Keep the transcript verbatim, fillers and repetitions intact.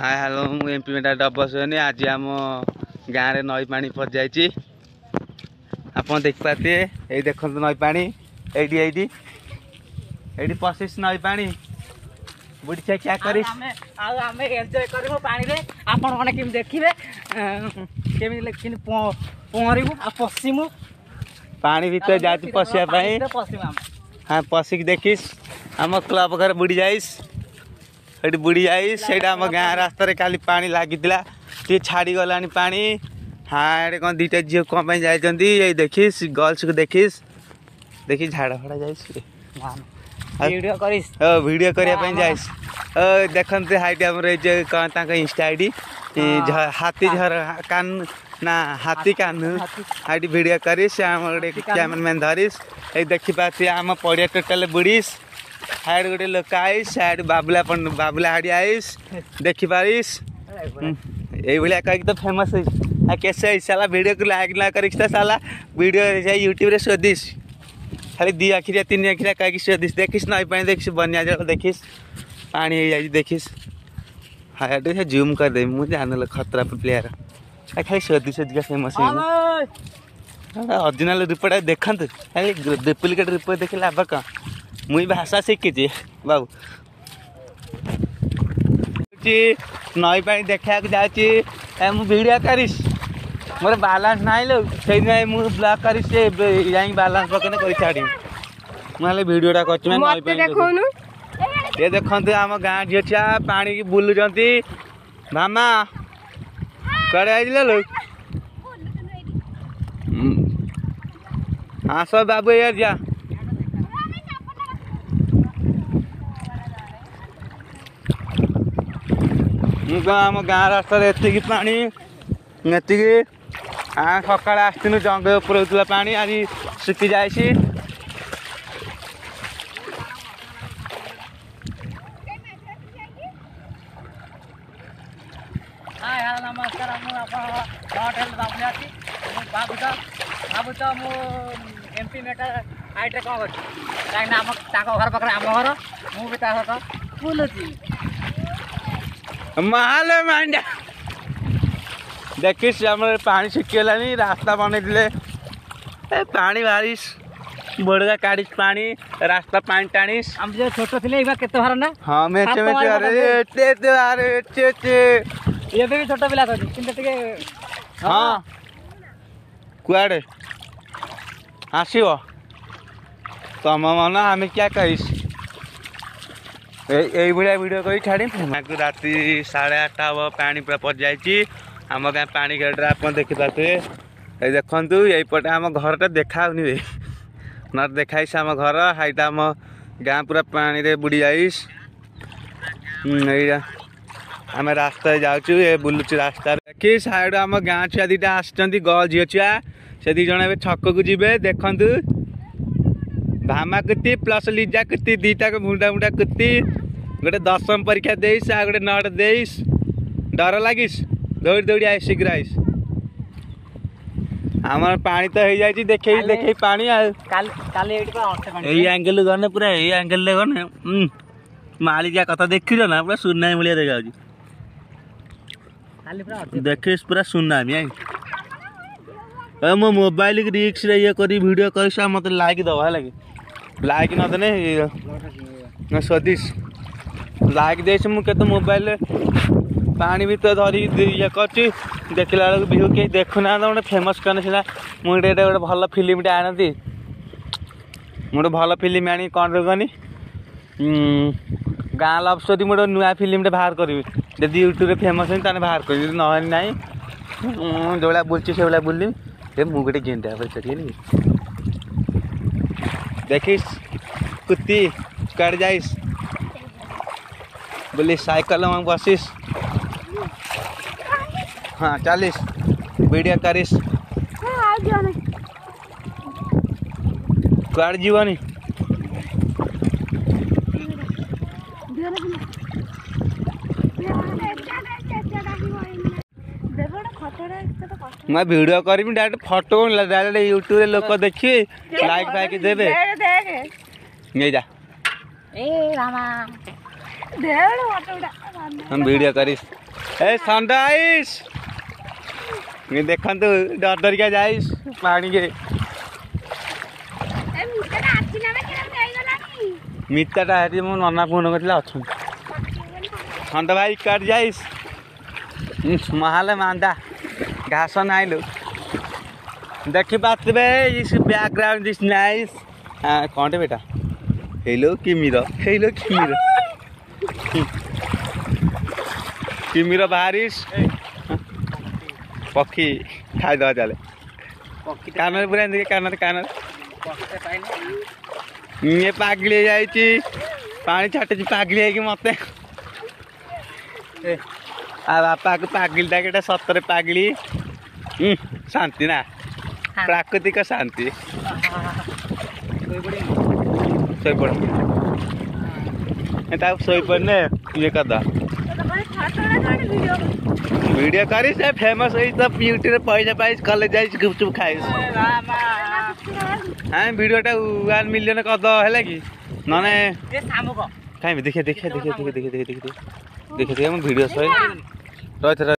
हाय hello मु MP मेटा डबसनी आज आम गाँव में नई पानी पड़ जाइए। आप देख पाते ये देखो नई पानी एडी एडी एडी पशिश नई पानी बुढ़ी छे क्या करिस आमे एन्जॉय करबो पानी रे आपण माने किम देखिबे केमि लेकिन पहरिबो आ पसिमु पानी भीतर जाती पशिया पाई। हाँ पशिक देखिस आम क्लब घर बुड़ी जाइस एटी बुड़ी जाइस से आम गाँ रास्ता खाली पानी लगी टे छाड़ी गला पानी। हाँ ये कौन दीटा झील कौन जाइए देखिस गर्ल्स को देखिस देखी झाड़ फड़ा जाइस वीडियो करिस वीडियो करने जाइस देखते हाइट आम कौन इंस्टा आईडी हाथी झर कान ना हाथी कान हाइट वीडियो करिस आम गोटे कैमरामैन धरिस ये देखी पाती आम पड़िया टोटाल बुड़ीस हाइड गोटे लोक आईस साइड बाबुला बाबुला हाड़ी आईस देखी पारिस ये भाया कहीं तो फेमस है कैसे साला वीडियो को लाइक ना कर साला वीडियो यूट्यूब रे शोधिस खाली दी आखिरिया तीन आखिरिया कहीं शोधिस देखिस नई पानी देखिस बनिया जल देखिस पानी हो जाए देखिस। हाँ से जूम कर दे मुझे जान खतरा प्लेयर खाली शोधि शोधिका फेमस ओरिजिनल रिपोर्ट देखते डुप्लिकेट रिपोर्ट देखे लाभ कौन मुई भाषा शिखी बाबू नई पानी देखा जाऊँगी वीडियो करिस मोर बालांस नाई लो से ब्लॉक करिस जाई बालांस पकने कर छाड़ी मुझे वीडियोटा कर ये देखते आम गाँ झील छुआ पानी की बुलुंट मामा कड़े आइल लो हाँ सब बाबू यार जा आम गाँ रास्ता एति पानी एति हाँ सका आसनु जंगल उपर होता पानी आज सुखी जाए। नमस्कार बाबू तो बाबू तो मु एमपी मेटा हाइट कौन कर घर पाखे आम घर मुझे बुलूची महाले मांडा देखिस आम पानी सुखीगलानी रास्ता बनई पानी बारिश बड़गा काढ़ी पानी रास्ता पानी टाणीस हम जो छोट थे केते भार ना हाँ मेचे मेचे अरे ये भी छोट पिला कि हाँ कुआड़े आसो तुम मन आम क्या कहीस यही भाया वीडियो कर छाड़ी राति साढ़े आठटा हम पानी पूरा पड़ जाइए आम गाँ पानी गेट्रे आप देखी पाते ये देखु यहीपटे आम घरटा देखाऊनी रे न देखाई आम घर हाईट आम गाँ पूरा पानी रे बुड़ी जाइस आम रास्ता जाऊँ ये बुलुचु रास्ता देखी साइड आम गाँ छुआ दीटा आसुँच गर्ल झील छुआ से दी जन छक को जी देखु भामा कुत्ती प्लस लिजा कुत्ती दीटा को मुंडा मुंडा कुत्ती गोटे दशम परीक्षा देस आ गोटे नट देस डर लगिस दौड़ी दौड़ी आए शीघ्र आइस आम पानी तो हो जाए देखे देखे पानी एंगल गने पूरा ये एंगल गने माली जा कथा देखी ना पूरा सुना भाया देखा देखिस पूरा सुना मो मोबाइल रिक्स रे ये करी वीडियो कर मत लाइक दवा लगे लाइक न देने सदीश लाइक दे मुझे मोबाइल पानी भी तो धरी ये कर देखला बेलू व्यू कहीं देखुना गोटे फेमस करने सीना मुझे गोटे भल फिल्मटे आनती गोटे भल फिल्म आनी कौन रोकनी गाँ लव स्टोरी मोटे नुआ फिल्मटे बाहर करी जदि यूट्यूब फेमस है ताने बाहर कर ना ना जो भाया बुलची से भाया बुलि ये मु गोटे गेंदा पर चढ़ी देखिस कुत्ती कड़ जाइस बोली साइकिल में बसिस हाँ चालीस वीडियो करिस कड़ जीवनी मैं वीडियो करी डायरेक्ट फोटो डायरेक्ट यूट्यूब रे लोक देखिए लाइक फाइक देबे नहीं जा ए रामा हम वीडियो करी ए सनराइज ये देखन तो डर डर के जाइस पानी के मिटाटा हेरी मो नना फोन करथिला अछु खंड भाई कट जाइस महाले मांदा घास नाइलो देखी पातबे इस बैकग्राउंड दिस नाइस हां कोंटे बेटा हेलो किमिरो हेलो किमिरो किमिरो बारिश पक्षी खाई दवा चले कान पूरा एंदी कान कान ये पागली जाइची पानी छाटे पागली है कि मते आ बापा को पागलटा केटा सतरे पागली शांति ना प्राकृतिक शांति सोई पड़ एटा सोई पड़ने ये कदा वीडियो करी से फेमस होई सब यूट्यूब पे पैसा पाइस कॉलेज जाइस गुपचुप खाइस हां वीडियोटा वन मिलियन कद हैला कि नने ए सामुको काई देखे देखे देखे देखे देखे देखे देखे देखे हम वीडियो सही रह